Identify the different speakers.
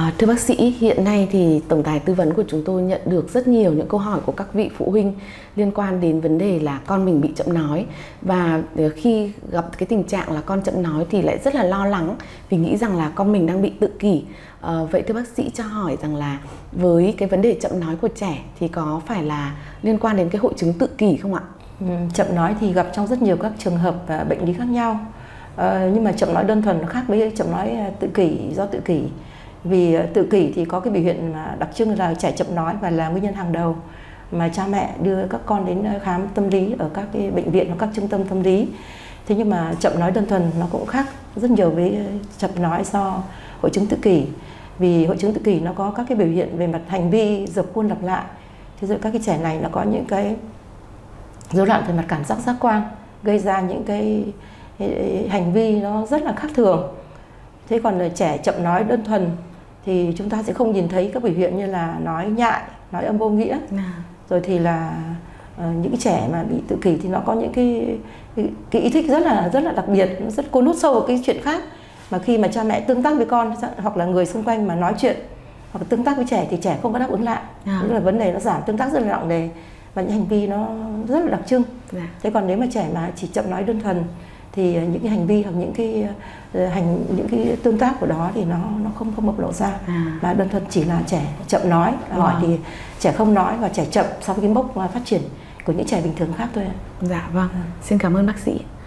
Speaker 1: Thưa bác sĩ, hiện nay thì tổng đài tư vấn của chúng tôi nhận được rất nhiều những câu hỏi của các vị phụ huynh liên quan đến vấn đề là con mình bị chậm nói. Và khi gặp cái tình trạng là con chậm nói thì lại rất là lo lắng vì nghĩ rằng là con mình đang bị tự kỷ. Vậy thưa bác sĩ cho hỏi rằng là với cái vấn đề chậm nói của trẻ thì có phải là liên quan đến cái hội chứng tự kỷ không ạ?
Speaker 2: Chậm nói thì gặp trong rất nhiều các trường hợp và bệnh lý khác nhau. Nhưng mà chậm nói đơn thuần nó khác với chậm nói tự kỷ do tự kỷ. Vì tự kỷ thì có cái biểu hiện đặc trưng là trẻ chậm nói và là nguyên nhân hàng đầu mà cha mẹ đưa các con đến khám tâm lý ở các cái bệnh viện hoặc các trung tâm tâm lý. Thế nhưng mà chậm nói đơn thuần nó cũng khác rất nhiều với chậm nói do hội chứng tự kỷ. Vì hội chứng tự kỷ nó có các cái biểu hiện về mặt hành vi dập khuôn lặp lại. Thế rồi các cái trẻ này nó có những cái rối loạn về mặt cảm giác giác quan, gây ra những cái hành vi nó rất là khác thường. Thế còn là trẻ chậm nói đơn thuần thì chúng ta sẽ không nhìn thấy các biểu hiện như là nói nhại, nói âm vô nghĩa. Rồi thì là những trẻ mà bị tự kỷ thì nó có những cái ý thích rất là đặc biệt, nó rất cuốn hút sâu vào cái chuyện khác. Mà khi mà cha mẹ tương tác với con hoặc là người xung quanh mà nói chuyện hoặc tương tác với trẻ thì trẻ không có đáp ứng lại. Tức là vấn đề nó giảm tương tác rất là nặng nề và những hành vi nó rất là đặc trưng. Thế còn nếu mà trẻ mà chỉ chậm nói đơn thuần thì những cái hành vi hoặc những cái tương tác của đó thì nó không bộc lộ ra. Mà đơn thuần chỉ là trẻ chậm nói. Hỏi thì trẻ không nói và trẻ chậm so với cái mốc phát triển của những trẻ bình thường khác thôi.
Speaker 1: Dạ vâng. Xin cảm ơn bác sĩ.